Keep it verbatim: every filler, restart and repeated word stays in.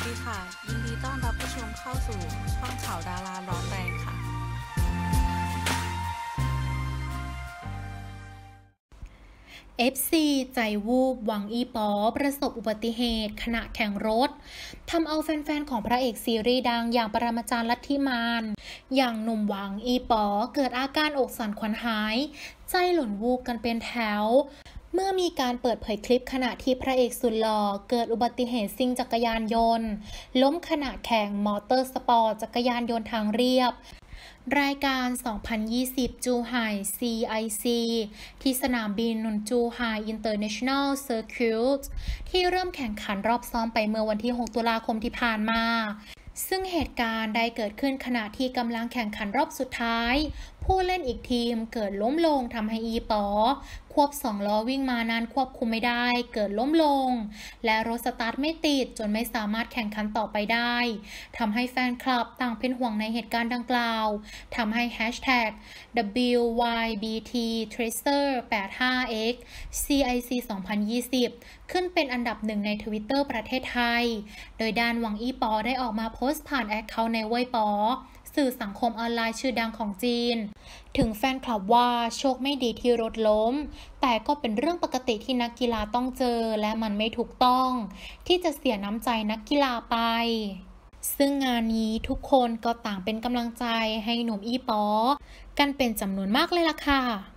ดีค่ะยินดีต้อนรับผู้ชมเข้าสู่ช่องข่าวดาราร้อนแรงค่ะเอฟ ซี ใจวูบหวังอีป๋อประสบอุบัติเหตุขณะแข่งรถทำเอาแฟนๆของพระเอกซีรีส์ดังอย่างปรมาจารย์ลัทธิมานอย่างหนุ่มหวังอีป๋อเกิดอาการอกสั่นขวัญหายใจหล่นวูบกันเป็นแถวเมื่อมีการเปิดเผยคลิปขณะที่พระเอกสุดหล่อเกิดอุบัติเหตุซิ่งจักรยานยนต์ล้มขณะแข่งมอเตอร์สปอร์ตจักรยานยนต์ทางเรียบรายการ สองพันยี่สิบ จูไห่ ซี ไอ ซี ที่สนามบินนุนจูไห่ International Circuit ที่เริ่มแข่งขันรอบซ้อมไปเมื่อวันที่ หก ตุลาคมที่ผ่านมาซึ่งเหตุการณ์ได้เกิดขึ้นขณะที่กำลังแข่งขันรอบสุดท้ายผู้เล่นอีกทีมเกิดล้มลงทำให้อีป๋อควบสองล้อวิ่งมานานควบคุมไม่ได้เกิดล้มลงและรถสตาร์ทไม่ติดจนไม่สามารถแข่งขันต่อไปได้ทำให้แฟนคลับต่างเป็นห่วงในเหตุการณ์ดังกล่าวทำให้แฮชแท็ก ดับเบิลยู วาย บี ที Tracer แปดสิบห้า เอ็กซ์ ซี ไอ ซี สองพันยี่สิบ ขึ้นเป็นอันดับหนึ่งใน Twitter ประเทศไทยโดยด้านหวังอีป๋อได้ออกมาโพสต์ผ่านแอคเคาท์ในเว่ยป๋อสื่อสังคมออนไลน์ชื่อดังของจีนถึงแฟนคลับว่าโชคไม่ดีที่รถล้มแต่ก็เป็นเรื่องปกติที่นักกีฬาต้องเจอและมันไม่ถูกต้องที่จะเสียน้ำใจนักกีฬาไปซึ่งงานนี้ทุกคนก็ต่างเป็นกำลังใจให้หนุ่มอีป๋อกันเป็นจำนวนมากเลยล่ะค่ะ